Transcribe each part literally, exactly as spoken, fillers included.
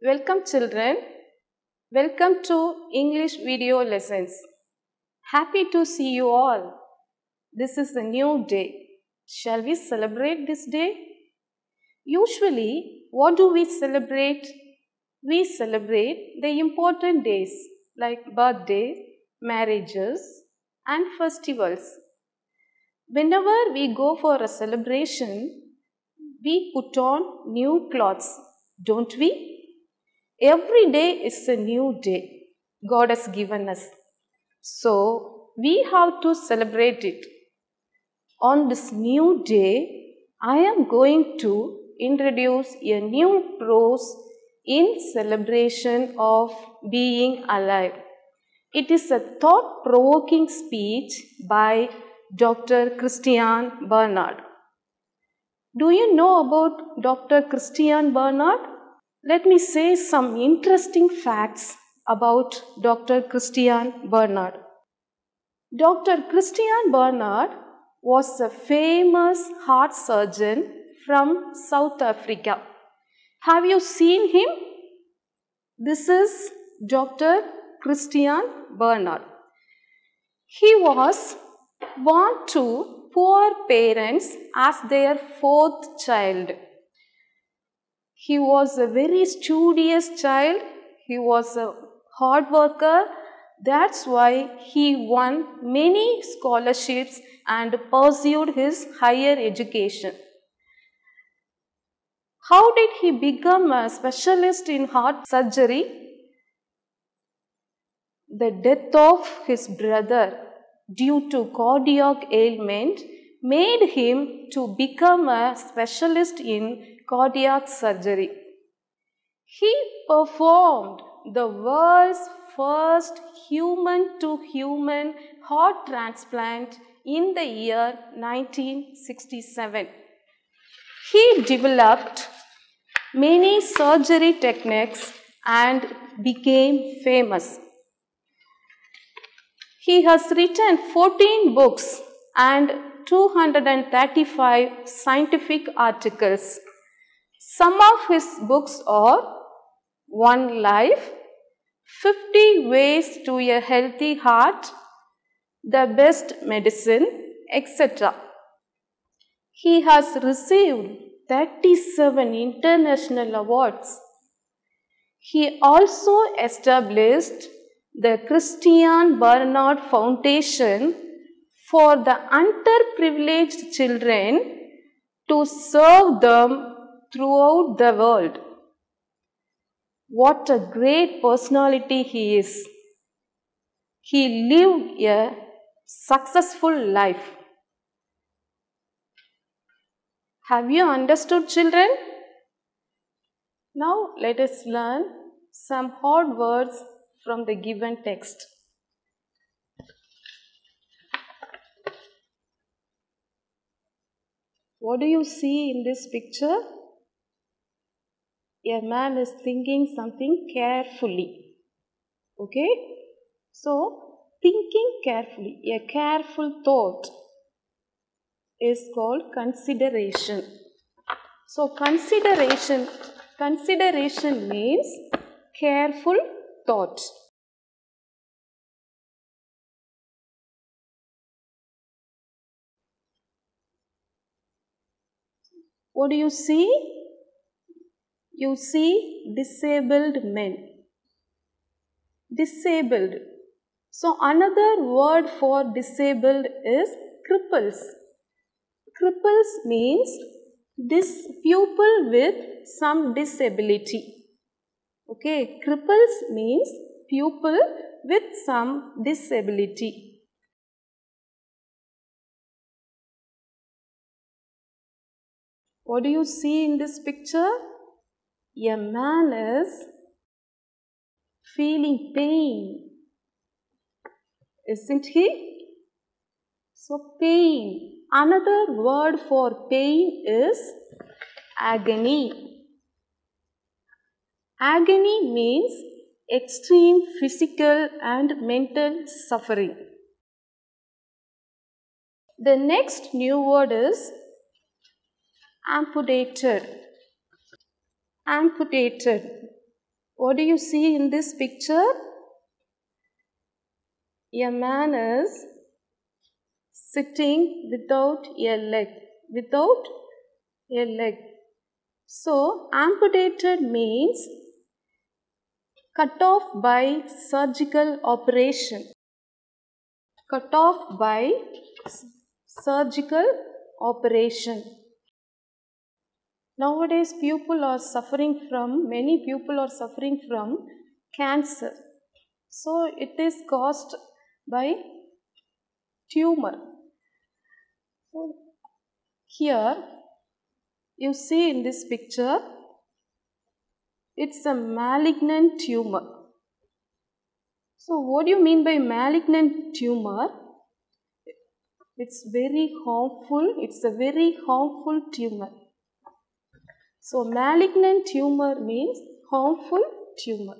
Welcome children. Welcome to English video lessons. Happy to see you all. This is a new day. Shall we celebrate this day? Usually, what do we celebrate? We celebrate the important days like birthdays, marriages, and festivals. Whenever we go for a celebration, we put on new clothes, don't we? Every day is a new day God has given us. So, we have to celebrate it. On this new day, I am going to introduce a new prose in celebration of being alive. It is a thought-provoking speech by Doctor Christian Barnard. Do you know about Doctor Christian Barnard? Let me say some interesting facts about Doctor Christian Barnard. Doctor Christian Barnard was a famous heart surgeon from South Africa. Have you seen him? This is Doctor Christian Barnard. He was born to poor parents as their fourth child. He was a very studious child. He was a hard worker. That's why he won many scholarships and pursued his higher education. How did he become a specialist in heart surgery? The death of his brother due to cardiac ailment made him to become a specialist in cardiac surgery. He performed the world's first human-to-human heart transplant in the year nineteen sixty-seven. He developed many surgery techniques and became famous. He has written fourteen books and two hundred thirty-five scientific articles. Some of his books are One Life, fifty Ways to a Healthy Heart, The Best Medicine, et cetera. He has received thirty-seven international awards. He also established the Christian Barnard Foundation for the underprivileged children to serve them throughout the world. What a great personality he is. He lived a successful life. Have you understood, children? Now let us learn some hard words from the given text. What do you see in this picture? A man is thinking something carefully. Okay? So, thinking carefully, a careful thought is called consideration. So, consideration, consideration means careful thought. What do you see? You see disabled men. Disabled. So, another word for disabled is cripples. Cripples means this pupil with some disability. Okay, cripples means pupil with some disability. What do you see in this picture? A man is feeling pain, isn't he? So, pain. Another word for pain is agony. Agony means extreme physical and mental suffering. The next new word is amputated. Amputated. What do you see in this picture? A man is sitting without a leg. Without a leg. So, amputated means cut off by surgical operation. Cut off by surgical operation. Nowadays, people are suffering from, many people are suffering from cancer. So, it is caused by tumor. So, here, you see in this picture, it's a malignant tumor. So, what do you mean by malignant tumor? It's very harmful. It's a very harmful tumor. So, malignant tumor means harmful tumor.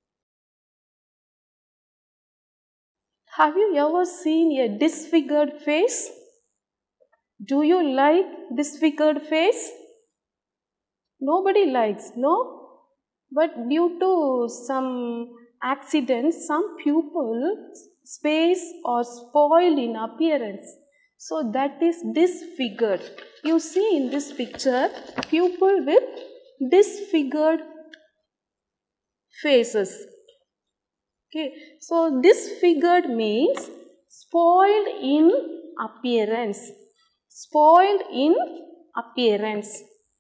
Have you ever seen a disfigured face? Do you like disfigured face? Nobody likes, no? But due to some accidents, some pupils' face are spoiled in appearance. So that is disfigured. You see in this picture, pupil with disfigured faces. Okay, so disfigured means spoiled in appearance. Spoiled in appearance.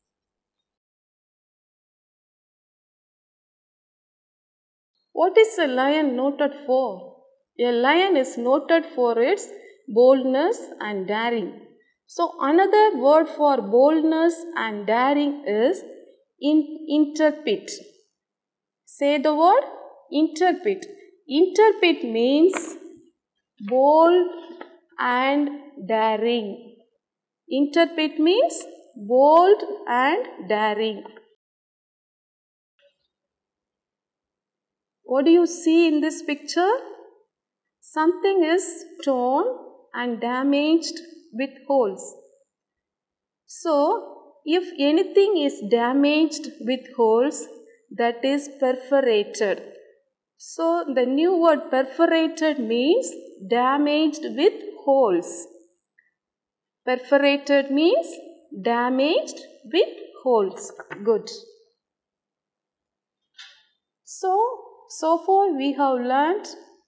What is a lion noted for? A lion is noted for its boldness and daring. So, another word for boldness and daring is in intrepid. Say the word intrepid. Intrepid means bold and daring. Intrepid means bold and daring. What do you see in this picture? Something is torn and damaged with holes. So, if anything is damaged with holes, that is perforated. So, the new word perforated means damaged with holes. Perforated means damaged with holes. Good. So, so far we have learnt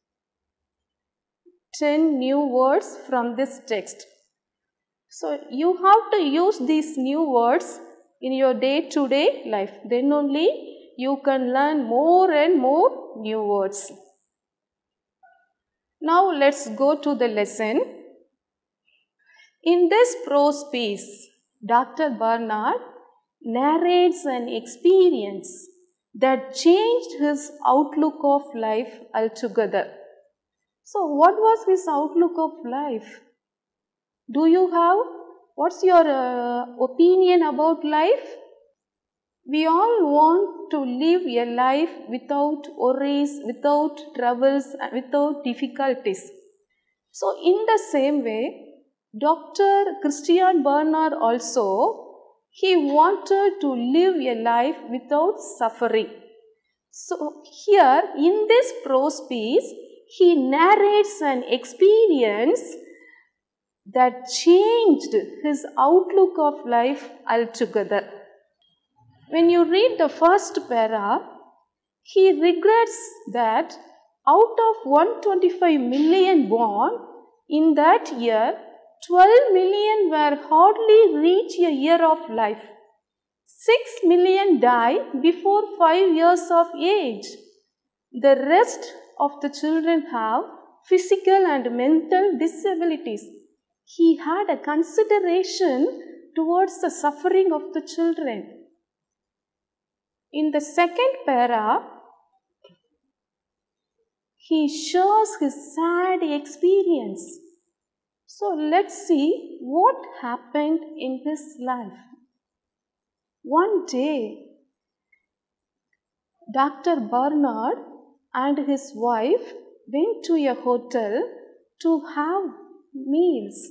ten new words from this text. So, you have to use these new words in your day-to-day life. Then only you can learn more and more new words. Now, let's go to the lesson. In this prose piece, Doctor Barnard narrates an experience that changed his outlook of life altogether. So, what was his outlook of life? Do you have, what's your uh, opinion about life? We all want to live a life without worries, without troubles, without difficulties. So, in the same way, Doctor Christian Barnard also, he wanted to live a life without suffering. So, here in this prose piece, he narrates an experience that changed his outlook of life altogether. When you read the first para, he regrets that out of one hundred twenty-five million born in that year, twelve million were hardly reach a year of life. six million die before five years of age. The rest of the children have physical and mental disabilities. He had a consideration towards the suffering of the children. In the second para, he shows his sad experience. So, let's see what happened in his life. One day, Doctor Barnard and his wife went to a hotel to have meals.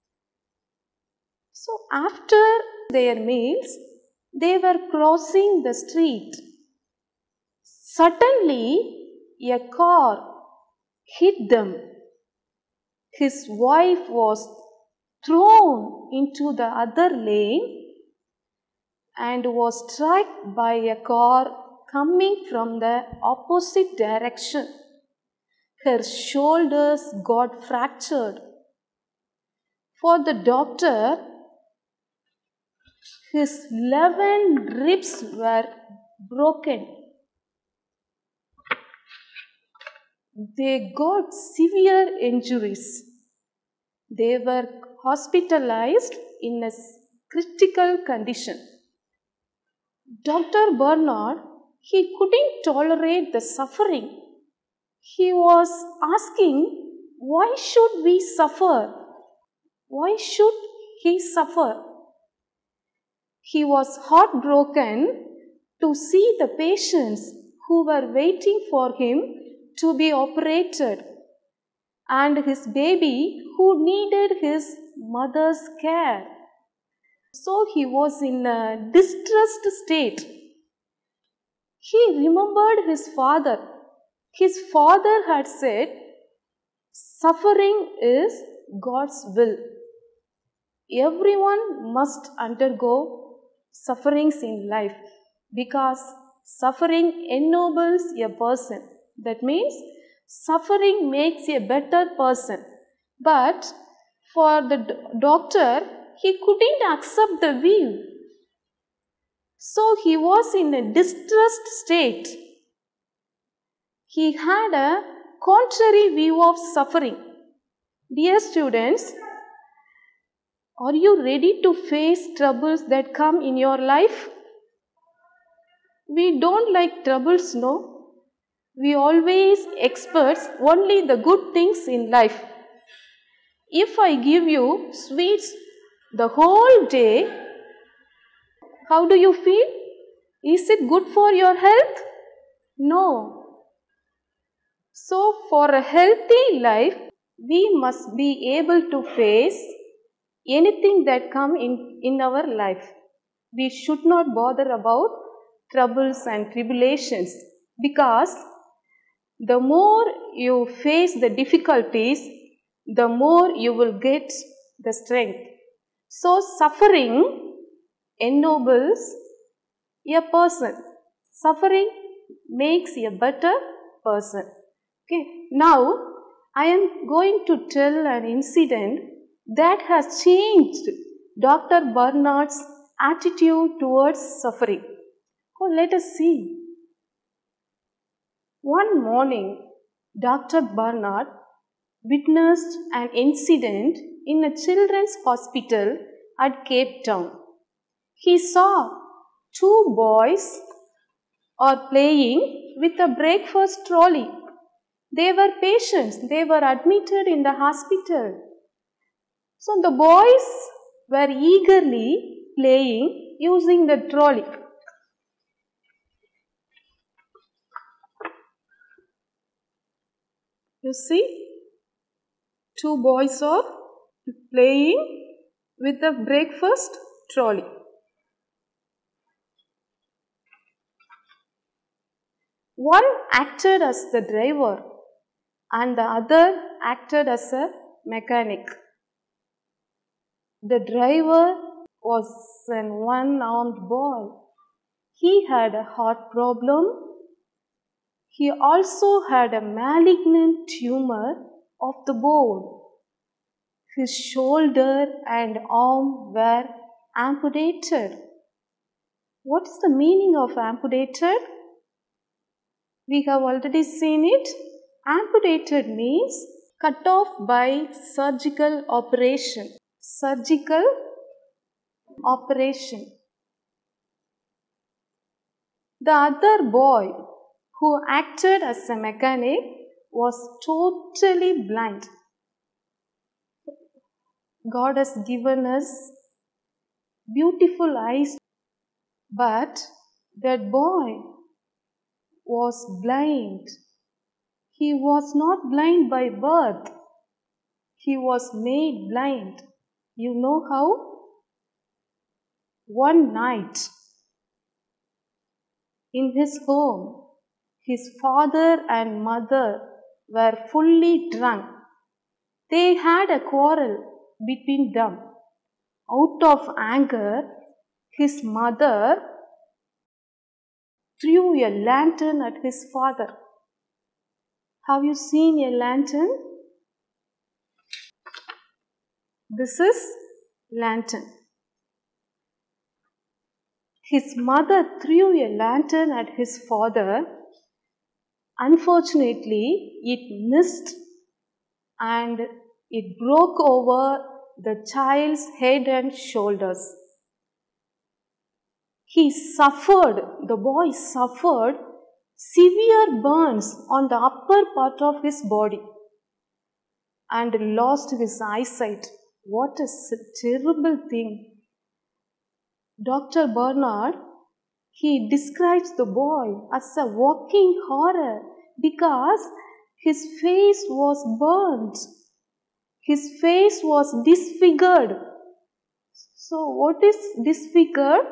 So, after their meals, they were crossing the street. Suddenly, a car hit them. His wife was thrown into the other lane and was struck by a car coming from the opposite direction. Her shoulders got fractured. For the doctor, his eleven ribs were broken. They got severe injuries. They were hospitalized in a critical condition. Doctor Bernard, he couldn't tolerate the suffering. He was asking, why should we suffer? Why should he suffer? He was heartbroken to see the patients who were waiting for him to be operated and his baby who needed his mother's care. So he was in a distressed state. He remembered his father. His father had said, suffering is God's will. Everyone must undergo sufferings in life because suffering ennobles a person. That means suffering makes a better person. But for the doctor, he couldn't accept the view. So he was in a distressed state. He had a contrary view of suffering. Dear students, are you ready to face troubles that come in your life? We don't like troubles, no? We always expect only the good things in life. If I give you sweets the whole day, how do you feel? Is it good for your health? No. So for a healthy life, we must be able to face anything that come in, in our life. We should not bother about troubles and tribulations, because the more you face the difficulties, the more you will get the strength. So suffering ennobles a person. Suffering makes a better person. Okay. Now I am going to tell an incident that has changed Doctor Bernard's attitude towards suffering. Oh, let us see. One morning, Doctor Bernard witnessed an incident in a children's hospital at Cape Town. He saw two boys are playing with a breakfast trolley. They were patients. They were admitted in the hospital. So the boys were eagerly playing using the trolley. You see, two boys are playing with the breakfast trolley. One acted as the driver and the other acted as a mechanic. The driver was an one-armed boy. He had a heart problem. He also had a malignant tumor of the bone. His shoulder and arm were amputated. What is the meaning of amputated? We have already seen it. Amputated means cut off by surgical operation. Surgical operation. The other boy who acted as a mechanic was totally blind. God has given us beautiful eyes, but that boy was blind. He was not blind by birth. He was made blind. You know how? One night in his home, His father and mother were fully drunk. They had a quarrel between them. Out of anger, his mother threw a lantern at his father. Have you seen a lantern? This is lantern. His mother threw a lantern at his father. Unfortunately, it missed and it broke over the child's head and shoulders. He suffered, the boy suffered severe burns on the upper part of his body and lost his eyesight. What a terrible thing. Doctor Bernard, he describes the boy as a walking horror because his face was burnt. His face was disfigured. So what is disfigured?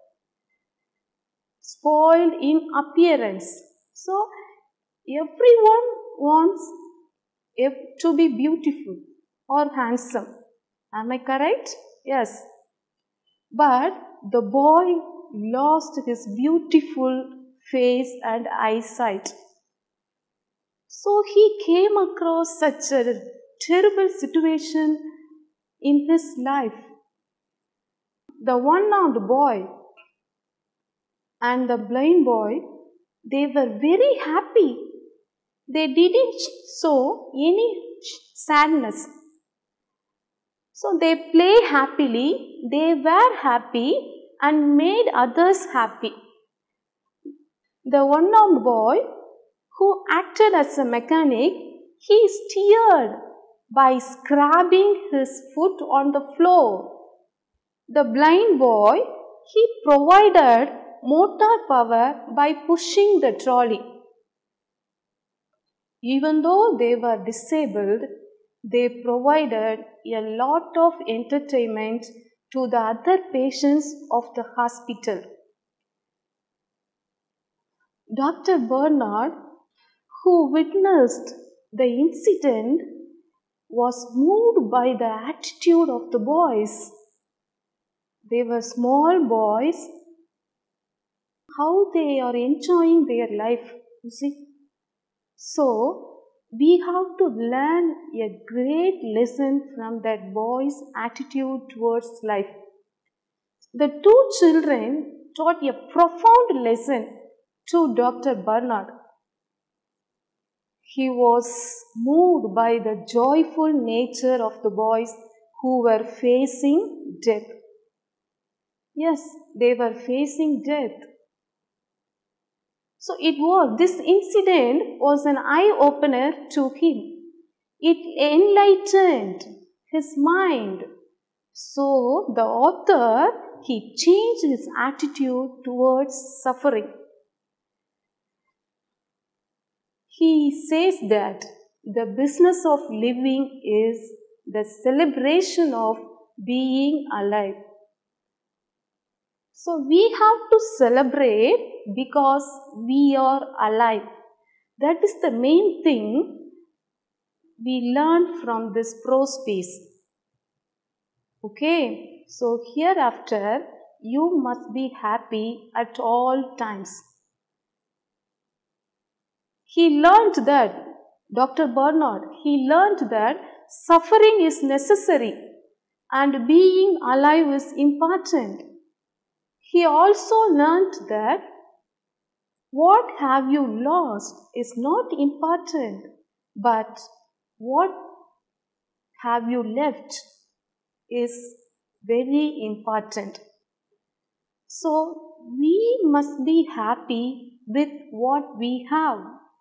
Spoiled in appearance. So everyone wants to be beautiful or handsome. Am I correct? Yes. But the boy lost his beautiful face and eyesight. So he came across such a terrible situation in his life. The one-armed boy and the blind boy, they were very happy. They didn't show any sadness. So they play happily, they were happy and made others happy. The one-armed boy who acted as a mechanic, he steered by scrubbing his foot on the floor. The blind boy, he provided motor power by pushing the trolley. Even though they were disabled, they provided a lot of entertainment to the other patients of the hospital. Doctor Bernard, who witnessed the incident, was moved by the attitude of the boys. They were small boys. How they are enjoying their life, you see. So, we have to learn a great lesson from that boy's attitude towards life. The two children taught a profound lesson to Doctor Bernard. He was moved by the joyful nature of the boys who were facing death. Yes, they were facing death. So it was, this incident was an eye-opener to him. It enlightened his mind. So the author, he changed his attitude towards suffering. He says that the business of living is the celebration of being alive. So we have to celebrate because we are alive. That is the main thing we learn from this prose piece. Okay, so hereafter you must be happy at all times. He learned that, Doctor Bernard, he learned that suffering is necessary and being alive is important. He also learned that what have you lost is not important, but what have you left is very important. So we must be happy with what we have.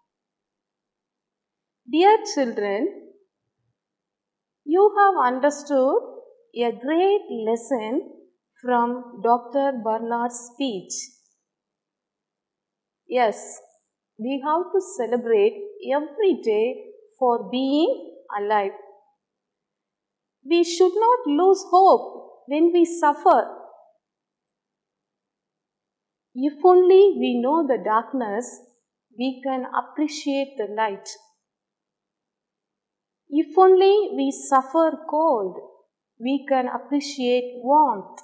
Dear children, you have understood a great lesson from Doctor Bernard's speech. Yes, we have to celebrate every day for being alive. We should not lose hope when we suffer. If only we know the darkness, we can appreciate the light. If only we suffer cold, we can appreciate warmth.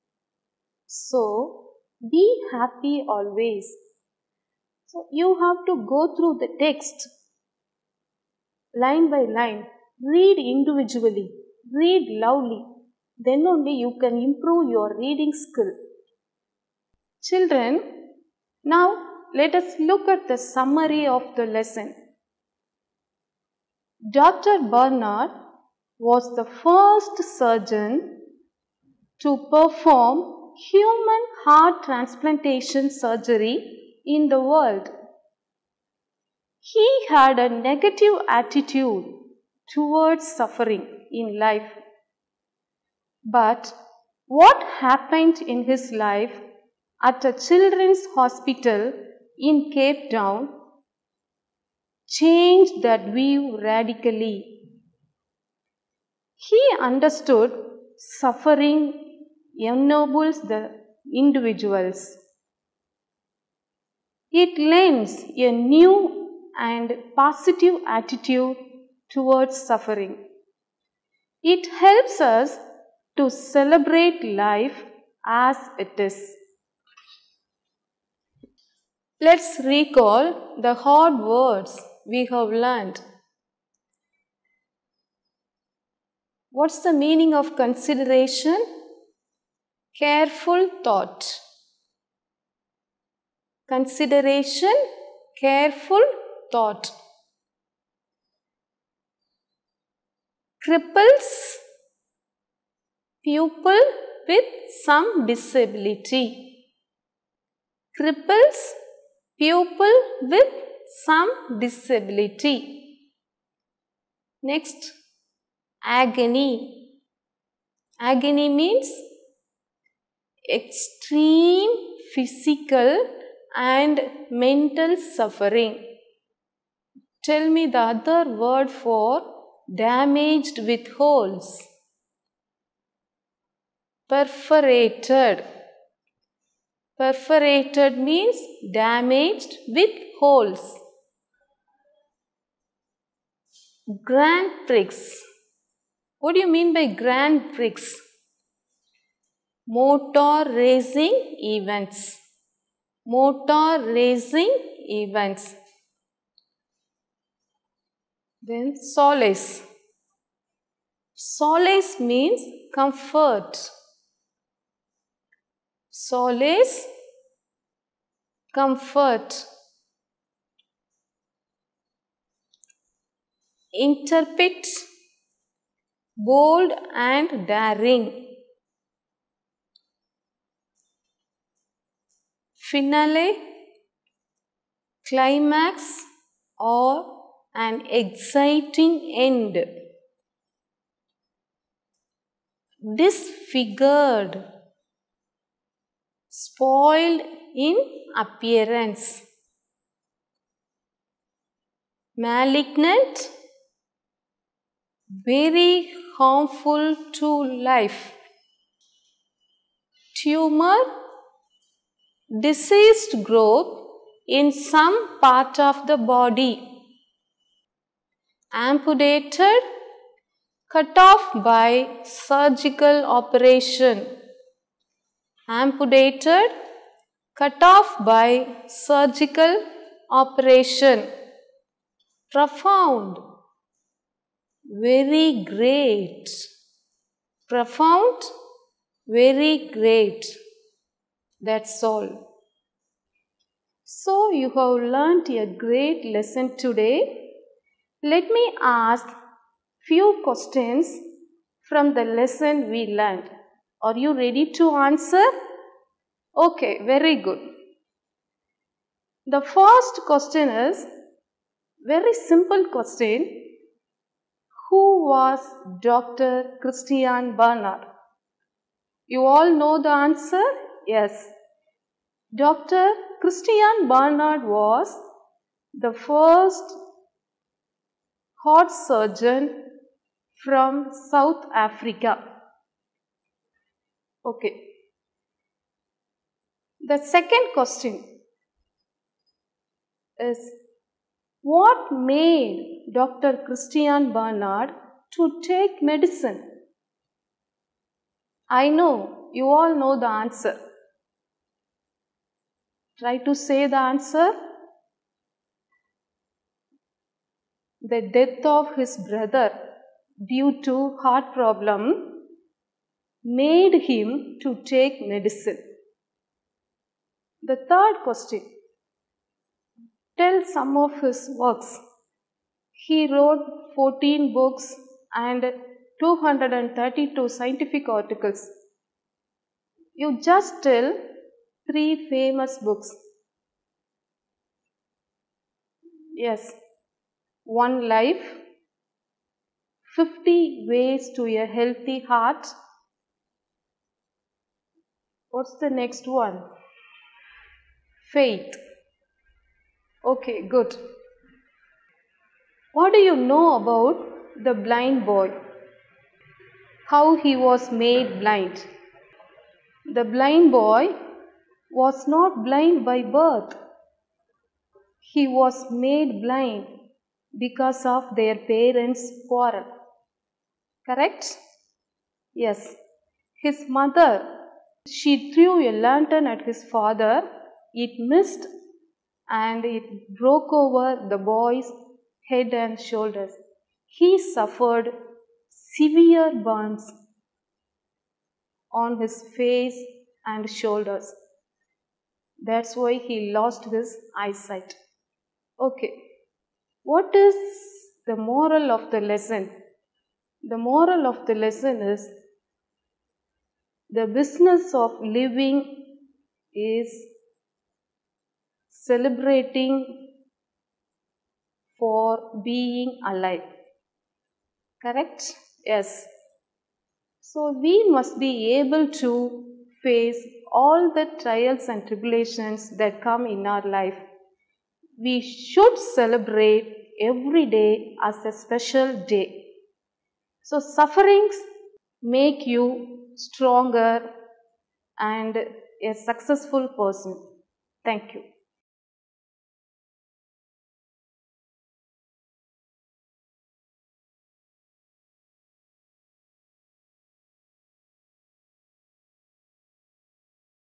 So, be happy always. So, you have to go through the text line by line, read individually, read loudly. Then only you can improve your reading skill. Children, now let us look at the summary of the lesson. Doctor Barnard was the first surgeon to perform human heart transplantation surgery in the world. He had a negative attitude towards suffering in life. But what happened in his life at a children's hospital in Cape Town changed that view radically. He understood suffering ennobles the individuals. It lends a new and positive attitude towards suffering. It helps us to celebrate life as it is. Let's recall the hard words we have learned. What's the meaning of consideration? Careful thought. Consideration, careful thought. Cripples, pupil with some disability. Cripples, pupil with some disability. Next, agony. Agony means extreme physical and mental suffering. Tell me the other word for damaged with holes. Perforated. Perforated means damaged with holes. Grand Prix. What do you mean by Grand Prix? Motor racing events. Motor racing events. Then solace. Solace means comfort. Solace, comfort. Interpret, bold and daring. Finale, climax or an exciting end. Disfigured, spoiled in appearance. Malignant, very harmful to life. Tumor, diseased growth in some part of the body. Amputated, cut off by surgical operation. Amputated, cut off by surgical operation. Profound, very great. Profound, very great. That's all. So you have learnt a great lesson today. Let me ask few questions from the lesson we learned. Are you ready to answer? Okay, very good. The first question is very simple question. Who was Doctor Christiaan Barnard? You all know the answer? Yes. Doctor Christiaan Barnard was the first heart surgeon from South Africa. Okay. The second question. is what made Doctor Christian Barnard to take medicine? I know you all know the answer. Try to say the answer. The death of his brother due to heart problem made him to take medicine. The third question. Tell some of his works. He wrote fourteen books and two hundred thirty-two scientific articles. You just tell three famous books. Yes. One Life, fifty Ways to a Healthy Heart. What's the next one? Faith. Okay, good. What do you know about the blind boy? How he was made blind? The blind boy was not blind by birth. He was made blind because of their parents' quarrel. Correct? Yes. His mother, she threw a lantern at his father. It missed and it broke over the boy's head and shoulders. He suffered severe burns on his face and shoulders. That's why he lost his eyesight. Okay. What is the moral of the lesson? The moral of the lesson is the business of living is celebrating for being alive. Correct? Yes. So we must be able to face all the trials and tribulations that come in our life. We should celebrate every day as a special day. So sufferings make you stronger and a successful person. Thank you.